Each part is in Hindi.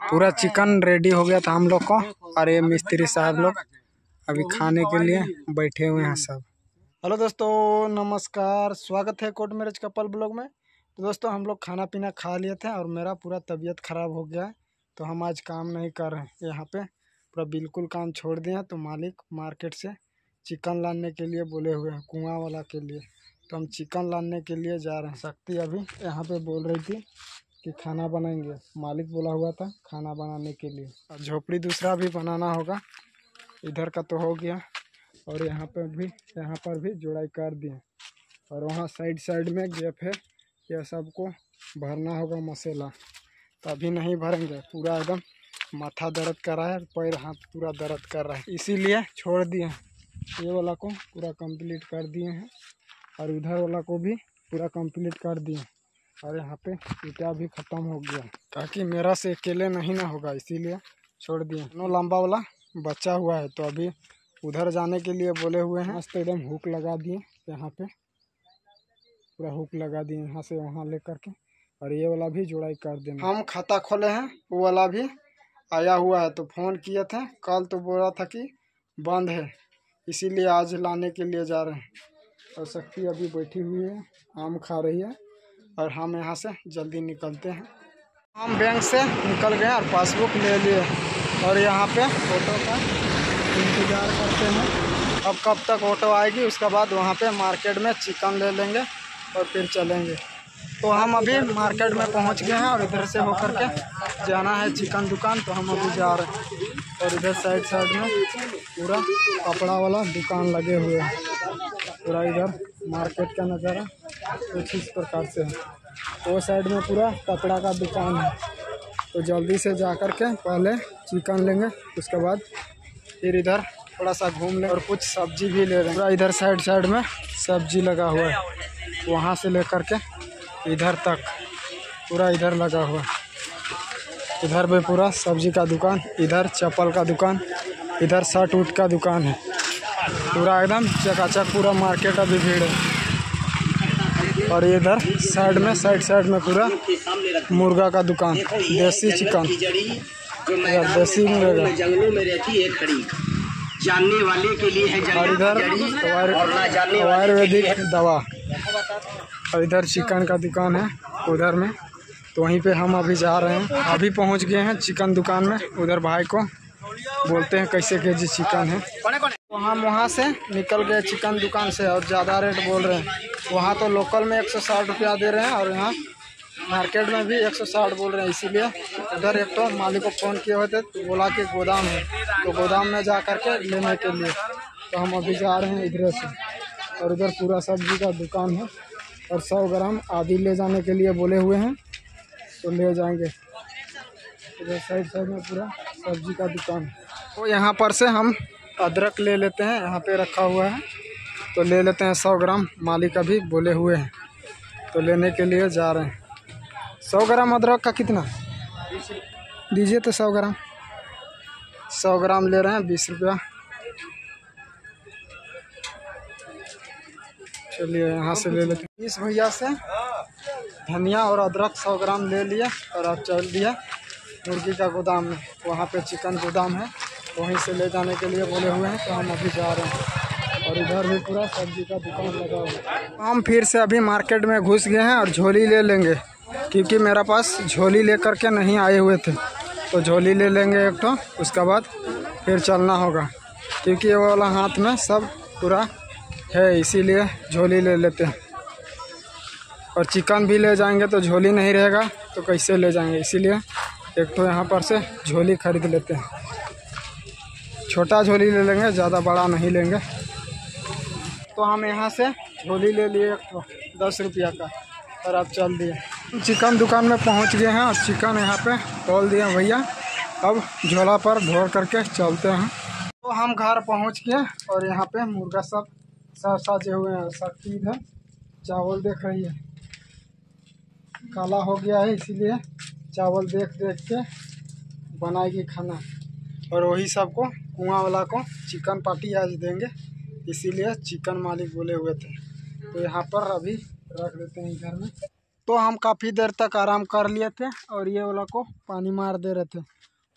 पूरा चिकन रेडी हो गया था हम लोग को। और ये मिस्त्री साहब लोग अभी खाने के लिए बैठे हुए हैं सब। हेलो दोस्तों, नमस्कार, स्वागत है कोर्ट मैरिज कपल ब्लॉग में। तो दोस्तों हम लोग खाना पीना खा लिए थे और मेरा पूरा तबीयत ख़राब हो गया है, तो हम आज काम नहीं कर रहे हैं यहाँ पे, पूरा बिल्कुल काम छोड़ दिए हैं। तो मालिक मार्केट से चिकन लाने के लिए बोले हुए हैं, कुआं वाला के लिए। तो हम चिकन लाने के लिए जा रहे हैं। शक्ति अभी यहाँ पे बोल रही थी कि खाना बनाएंगे, मालिक बोला हुआ था खाना बनाने के लिए। और झोपड़ी दूसरा भी बनाना होगा, इधर का तो हो गया और यहाँ पर भी जुड़ाई कर दिए। और वहाँ साइड में गैप है, यह सबको भरना होगा मसाला। तो अभी नहीं भरेंगे, पूरा एकदम माथा दर्द कर रहा है, पैर हाथ पूरा दर्द कर रहा है, इसीलिए छोड़ दिए। ये वाला को पूरा कंप्लीट कर दिए हैं और उधर वाला को भी पूरा कंप्लीट कर दिए। और यहाँ पे ईटा भी ख़त्म हो गया, ताकि मेरा से अकेले नहीं ना होगा, इसीलिए छोड़ दिए। दोनों लंबा वाला बचा हुआ है, तो अभी उधर जाने के लिए बोले हुए हैं। मस्त एकदम हुक लगा दिए, यहाँ पे पूरा हुक लगा दिए यहाँ से वहाँ लेकर के। और ये वाला भी जुड़ाई कर देना। हम खाता खोले हैं, वो वाला भी आया हुआ है। तो फ़ोन किए थे कल, तो बोला था कि बंद है, इसीलिए आज लाने के लिए जा रहे हैं। और शक्ति अभी बैठी हुई है, आम खा रही है। और हम यहाँ से जल्दी निकलते हैं। हम बैंक से निकल गए और पासबुक ले लिए और यहाँ पे ऑटो का इंतज़ार करते हैं। अब कब तक ऑटो आएगी, उसके बाद वहाँ पे मार्केट में चिकन ले लेंगे और फिर चलेंगे। तो हम अभी मार्केट में पहुँच गए हैं और इधर से होकर के जाना है चिकन दुकान। तो हम अभी जा रहे हैं। और इधर साइड में पूरा कपड़ा वाला दुकान लगे हुए हैं। पूरा इधर मार्केट का नज़ारा कुछ इस प्रकार से है। वो साइड में पूरा कपड़ा का दुकान है। तो जल्दी से जा कर के पहले चिकन लेंगे, उसके बाद फिर इधर थोड़ा सा घूम लेंगे और कुछ सब्जी भी ले लेंगे। पूरा इधर साइड में सब्जी लगा हुआ है, वहाँ से लेकर के इधर तक पूरा इधर लगा हुआ है। इधर भी पूरा सब्जी का दुकान, इधर चप्पल का दुकान, इधर शर्ट उट का दुकान है। पूरा एकदम चकाचक पूरा मार्केट अभी भीड़ है। और इधर साइड में पूरा मुर्गा का दुकान, देसी चिकन, देसी मुर्गा। जंगलों में रहती है खड़ी, जानने वाले के लिए है। और इधर आयुर्वेदिक दवा। और इधर चिकन का दुकान है उधर में। तो वहीं पे हम अभी जा रहे हैं। अभी पहुंच गए हैं चिकन दुकान में। उधर भाई को बोलते हैं कैसे केजी चिकन है। तो हम वहाँ से निकल गए चिकन दुकान से और ज़्यादा रेट बोल रहे हैं। वहाँ तो लोकल में 160 रुपया दे रहे हैं और यहाँ मार्केट में भी 160 बोल रहे हैं। इसीलिए उधर एक तो मालिक को फ़ोन किए हुए थे, तो बोला कि गोदाम है, तो गोदाम में जा कर के लेने के लिए। तो हम अभी जा रहे हैं इधर से। और उधर पूरा सब्जी का दुकान है और 100 ग्राम आदि ले जाने के लिए बोले हुए हैं, तो ले जाएंगे। इधर साइड में पूरा सब्जी का दुकान है। तो यहाँ पर से हम अदरक ले लेते हैं, यहाँ पे रखा हुआ है, तो ले लेते हैं 100 ग्राम। मालिक अभी बोले हुए हैं, तो लेने के लिए जा रहे हैं। 100 ग्राम अदरक का कितना दीजिए? तो 100 ग्राम ले रहे हैं 20 रुपया। चलिए यहाँ से ले लेते हैं। इस भैया से धनिया और अदरक 100 ग्राम ले लिया और अब चल दिया मुर्गी का गोदाम में। वहाँ पे चिकन गोदाम है, वहीं से ले जाने के लिए बोले हुए हैं। तो हम अभी जा रहे हैं। और इधर भी पूरा सब्जी का दुकान लगा हुआ है। हम फिर से अभी मार्केट में घुस गए हैं और झोली ले लेंगे, क्योंकि मेरा पास झोली लेकर के नहीं आए हुए थे। तो झोली ले लेंगे एक तो, उसके बाद फिर चलना होगा, क्योंकि ये वाला हाथ में सब पूरा है, इसीलिए झोली ले लेते हैं। और चिकन भी ले जाएंगे तो झोली नहीं रहेगा तो कैसे ले जाएंगे, इसीलिए एक तो यहाँ पर से झोली खरीद लेते हैं। छोटा झोली ले लेंगे, ज़्यादा बड़ा नहीं लेंगे। तो हम यहाँ से झोली ले लिए एक तो 10 रुपया का और अब चल दिए। चिकन दुकान में पहुँच गए हैं और चिकन यहाँ पे तोल दिए भैया। अब झोला पर ढोर करके चलते हैं। तो हम घर पहुँच गए और यहाँ पे मुर्गा सब साजे हुए हैं। शक्ति इधर चावल देख रही है, काला हो गया है, इसीलिए चावल देख के बनाएगी खाना। और वही सबको कुआं वाला को चिकन पार्टी आज देंगे, इसीलिए चिकन मालिक बोले हुए थे। तो यहाँ पर अभी रख देते हैं घर में। तो हम काफ़ी देर तक आराम कर लिए थे और ये वाला को पानी मार दे रहे थे।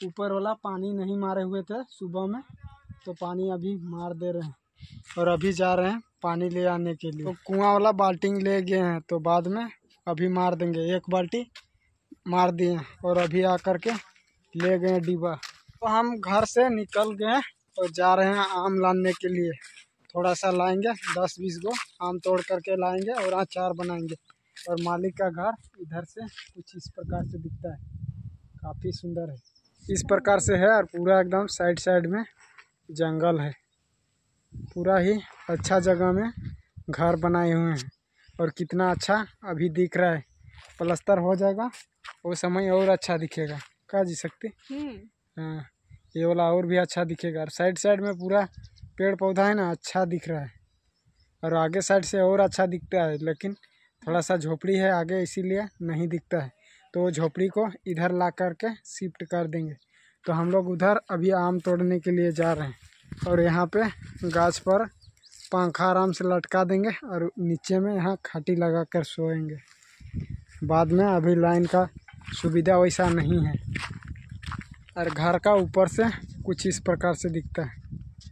ऊपर वाला पानी नहीं मारे हुए थे सुबह में, तो पानी अभी मार दे रहे हैं और अभी जा रहे हैं पानी ले आने के लिए। तो कुआं वाला बाल्टी ले गए हैं, तो बाद में अभी मार देंगे। एक बाल्टी मार दिए और अभी आकर के ले गए डिब्बा। तो हम घर से निकल गए और जा रहे हैं आम लाने के लिए। थोड़ा सा लाएंगे, 10-20 गो आम तोड़ करके लाएंगे और अचार बनाएंगे। और मालिक का घर इधर से कुछ इस प्रकार से दिखता है, काफ़ी सुंदर है। इस प्रकार से है और पूरा एकदम साइड साइड में जंगल है। पूरा ही अच्छा जगह में घर बनाए हुए हैं और कितना अच्छा अभी दिख रहा है। प्लास्टर हो जाएगा वो समय और अच्छा दिखेगा। क्या जी सकते? हाँ, ये वाला और भी अच्छा दिखेगा। और साइड साइड में पूरा पेड़ पौधा है ना, अच्छा दिख रहा है। और आगे साइड से और अच्छा दिखता है, लेकिन थोड़ा सा झोपड़ी है आगे, इसीलिए नहीं दिखता है। तो झोपड़ी को इधर ला करके शिफ्ट कर देंगे। तो हम लोग उधर अभी आम तोड़ने के लिए जा रहे हैं। और यहाँ पे गाछ पर पंखा आराम से लटका देंगे और नीचे में यहाँ खाटी लगा कर सोएंगे बाद में। अभी लाइन का सुविधा वैसा नहीं है। और घर का ऊपर से कुछ इस प्रकार से दिखता है।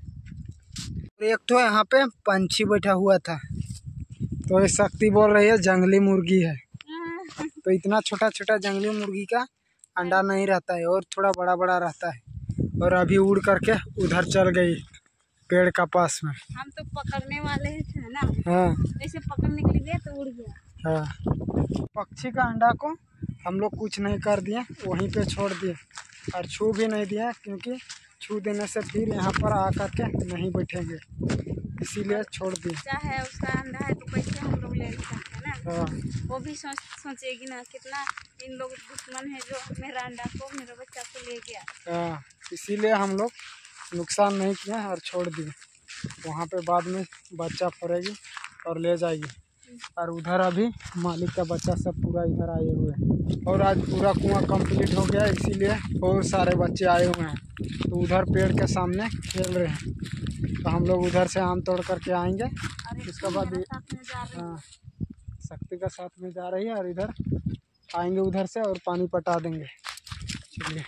एक तो यहाँ पे पंछी बैठा हुआ था, तो ये शक्ति बोल रही है जंगली मुर्गी है। तो इतना छोटा छोटा जंगली मुर्गी का अंडा नहीं रहता है और थोड़ा बड़ा बड़ा रहता है। और अभी उड़ करके उधर चल गई पेड़ का पास में। हम तो पकड़ने वाले थे ना। हाँ, ऐसे पकड़ने के लिए गए तो उड़ गया। हाँ, पक्षी का अंडा को हम लोग कुछ नहीं कर दिए, वहीं पे छोड़ दिए और छू भी नहीं दिया, क्योंकि छू देने से फिर यहाँ पर आ करके नहीं बैठेंगे, इसीलिए छोड़ दिए। चाहे उसका अंडा है तो कैसे हम लोग ले सकते हैं ना। हाँ, वो भी सोचेगी ना कितना इन लोग दुश्मन है जो मेरा अंडा को, मेरा बच्चा को ले गया। हाँ, इसीलिए हम लोग नुकसान नहीं किए और छोड़ दिए। वहाँ पे बाद में बच्चा फोड़ेगी और ले जाएगी। और उधर अभी मालिक का बच्चा सब पूरा इधर आए हुए हैं। और आज पूरा कुआं कंप्लीट हो गया, इसीलिए बहुत सारे बच्चे आए हुए हैं। तो उधर पेड़ के सामने खेल रहे हैं। तो हम लोग उधर से आम तोड़ करके आएंगे। उसके बाद हाँ, शक्ति का साथ में जा रही है और इधर आएंगे उधर से और पानी पटा देंगे। चलिए,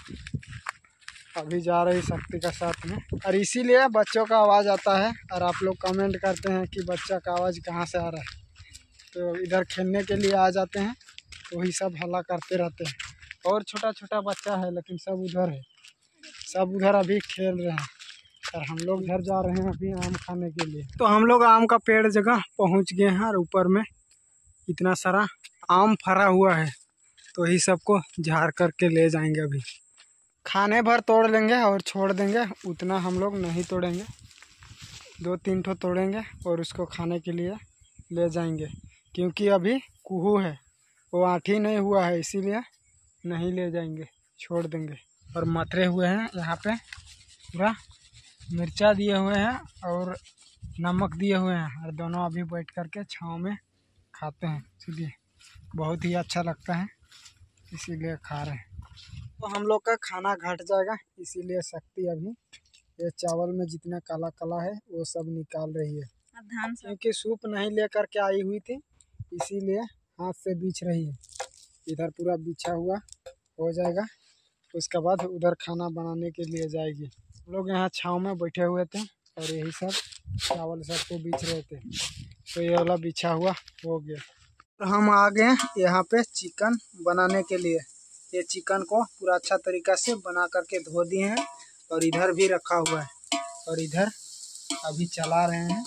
अभी जा रही शक्ति का साथ में। और इसीलिए बच्चों का आवाज़ आता है और आप लोग कमेंट करते हैं कि बच्चा का आवाज़ कहाँ से आ रहा है। तो इधर खेलने के लिए आ जाते हैं, तो वही सब हल्ला करते रहते हैं। और छोटा छोटा बच्चा है, लेकिन सब उधर है, सब उधर अभी खेल रहे हैं। और हम लोग इधर जा रहे हैं अभी आम खाने के लिए। तो हम लोग आम का पेड़ जगह पहुँच गए हैं और ऊपर में इतना सारा आम फरा हुआ है, तो यही सबको झाड़ करके ले जाएंगे। अभी खाने भर तोड़ लेंगे और छोड़ देंगे, उतना हम लोग नहीं तोड़ेंगे। 2-3 ठो तोड़ेंगे और उसको खाने के लिए ले जाएंगे, क्योंकि अभी कुहू है, वो आठी नहीं हुआ है, इसीलिए नहीं ले जाएंगे, छोड़ देंगे। और मथरे हुए हैं यहाँ पे, पूरा मिर्चा दिए हुए हैं और नमक दिए हुए हैं। और दोनों अभी बैठ करके छाँव में खाते हैं। चलिए, बहुत ही अच्छा लगता है, इसीलिए खा रहे हैं। तो हम लोग का खाना घट जाएगा, इसीलिए शक्ति अभी ये चावल में जितना काला काला है वो सब निकाल रही है। धान सब क्योंकि सूप नहीं लेकर के आई हुई थी, इसीलिए हाथ से बीछ रही है। इधर पूरा बिछा हुआ हो जाएगा, उसके बाद उधर खाना बनाने के लिए जाएगी। हम लोग यहाँ छाँव में बैठे हुए थे और यही सब चावल सबको बीछ रहे थे, तो ये वाला बिछा हुआ हो गया। तो हम आ गए यहाँ पे चिकन बनाने के लिए। ये चिकन को पूरा अच्छा तरीक़ा से बना करके धो दिए हैं और इधर भी रखा हुआ है। और इधर अभी चला रहे हैं,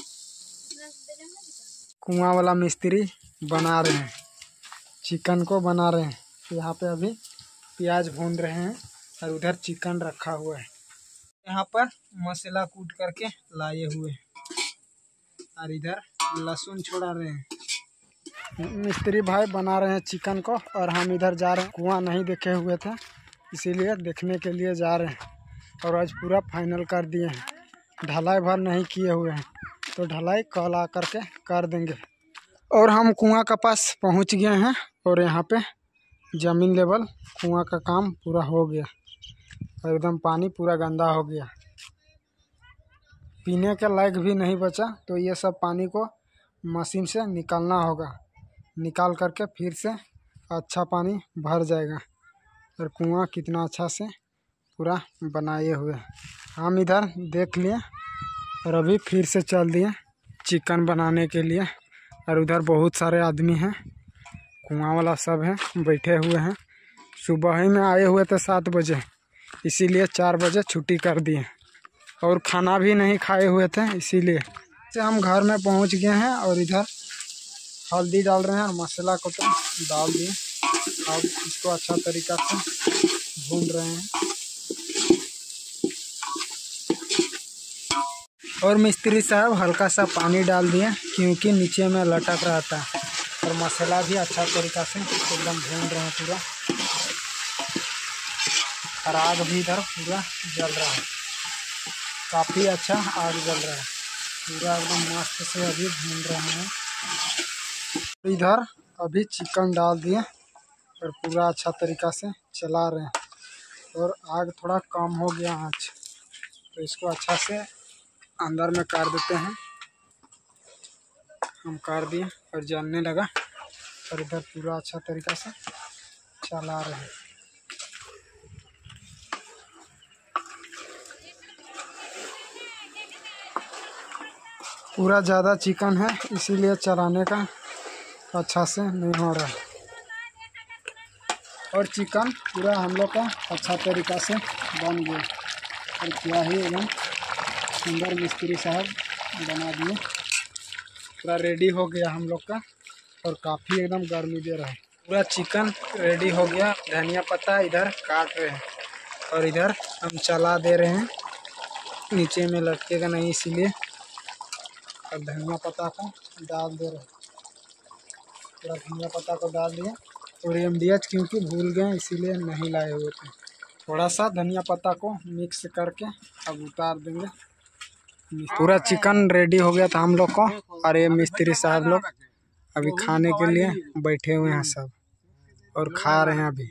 कुआं वाला मिस्त्री बना रहे हैं, चिकन को बना रहे हैं। यहाँ पे अभी प्याज भून रहे हैं और उधर चिकन रखा हुआ है। यहाँ पर मसाला कूट करके लाए हुए हैं और इधर लहसुन छोड़ा रहे हैं। मिस्त्री भाई बना रहे हैं चिकन को और हम इधर जा रहे हैं। कुआं नहीं देखे हुए थे, इसीलिए देखने के लिए जा रहे हैं। और आज पूरा फाइनल कर दिए हैं, ढलाई भर नहीं किए हुए हैं, तो ढलाई कल आ करके कर देंगे। और हम कुआं के पास पहुंच गए हैं और यहाँ पे ज़मीन लेवल कुआं का काम पूरा हो गया और एकदम पानी पूरा गंदा हो गया, पीने के लायक भी नहीं बचा। तो ये सब पानी को मशीन से निकालना होगा, निकाल करके फिर से अच्छा पानी भर जाएगा। और कुआं कितना अच्छा से पूरा बनाए हुए हैं। हम इधर देख लिए और अभी फिर से चल दिए चिकन बनाने के लिए। और उधर बहुत सारे आदमी हैं, कुआं वाला सब है, बैठे हुए हैं। सुबह ही में आए हुए थे 7 बजे, इसीलिए 4 बजे छुट्टी कर दिए और खाना भी नहीं खाए हुए थे, इसीलिए से हम घर में पहुंच गए हैं। और इधर हल्दी डाल रहे हैं और मसाला को तो डाल दिए। अब इसको अच्छा तरीका से भून रहे हैं। और मिस्त्री साहब हल्का सा पानी डाल दिए क्योंकि नीचे में लटक रहा था। और मसाला भी अच्छा तरीका से एकदम भून रहे हैं पूरा। और आग भी इधर पूरा जल रहा है, काफ़ी अच्छा आग जल रहा है पूरा, एकदम मस्त से अभी भून रहे हैं। इधर अभी चिकन डाल दिए और पूरा अच्छा तरीका से चला रहे हैं। और आग थोड़ा कम हो गया आँच, तो इसको अच्छा से अंदर में कर देते हैं। हम कर दिए और जलने लगा। और इधर पूरा अच्छा तरीका से चला रहे हैं। पूरा ज़्यादा चिकन है, इसीलिए चलाने का अच्छा से नहीं हो रहा है। और चिकन पूरा हम लोग का अच्छा तरीका से बन गया। और क्या ही एकदम सुंदर मिस्त्री साहब बना दिए। पूरा रेडी हो गया हम लोग का। और काफ़ी एकदम गर्मी दे रहा है। पूरा चिकन रेडी हो गया। धनिया पत्ता इधर काट रहे हैं और इधर हम चला दे रहे हैं, नीचे में लटकेगा नहीं इसीलिए। और धनिया पत्ता को डाल दे रहे हैं। पूरा धनिया पत्ता को डाल दिया। और MDH क्योंकि भूल गए इसीलिए नहीं लाए हुए थे। थोड़ा सा धनिया पत्ता को मिक्स करके अब उतार देंगे। पूरा चिकन रेडी हो गया था हम लोग को। और ये मिस्त्री साहब लोग अभी खाने के लिए बैठे हुए हैं सब और खा रहे हैं। अभी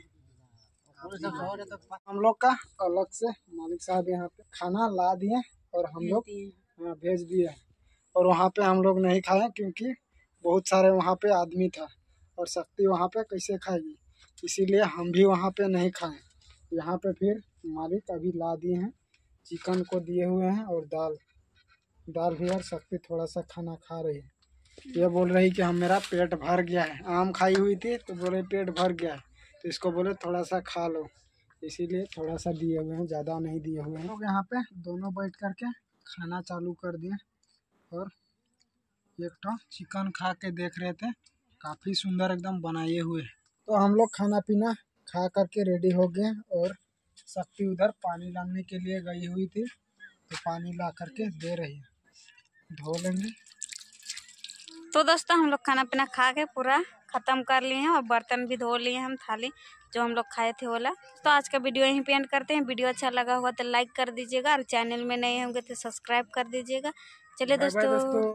हम लोग का अलग से मालिक साहब यहाँ पे खाना ला दिए और हम लोग भेज दिए। और वहाँ पे हम लोग नहीं खाए क्योंकि बहुत सारे वहाँ पे आदमी था और शक्ति वहाँ पे कैसे खाएगी, इसीलिए हम भी वहाँ पे नहीं खाए। यहाँ पे फिर मालिक अभी ला दिए हैं, चिकन को दिए हुए हैं और दाल भी। और शक्ति थोड़ा सा खाना खा रही है। ये बोल रही कि हम मेरा पेट भर गया है। आम खाई हुई थी तो बोले पेट भर गया है, तो इसको बोले थोड़ा सा खा लो, इसीलिए थोड़ा सा दिए हुए हैं, ज़्यादा नहीं दिए हुए हैं। लोग यहाँ पे दोनों बैठ करके खाना चालू कर दिए। और एक तो चिकन खा के देख रहे थे, काफ़ी सुंदर एकदम बनाए हुए। तो हम लोग खाना पीना खा करके रेडी हो गए। और शक्ति उधर पानी लाने के लिए गई हुई थी, तो पानी ला करके दे रही है, धो लेंगे। तो दोस्तों हम लोग खाना पीना खा के पूरा ख़त्म कर लिए हैं और बर्तन भी धो लिए हम, थाली जो हम लोग खाए थे वाला। तो आज का वीडियो यहीं पे एंड करते हैं। वीडियो अच्छा लगा हुआ तो लाइक कर दीजिएगा और चैनल में नए होंगे तो सब्सक्राइब कर दीजिएगा। चलिए दोस्तों।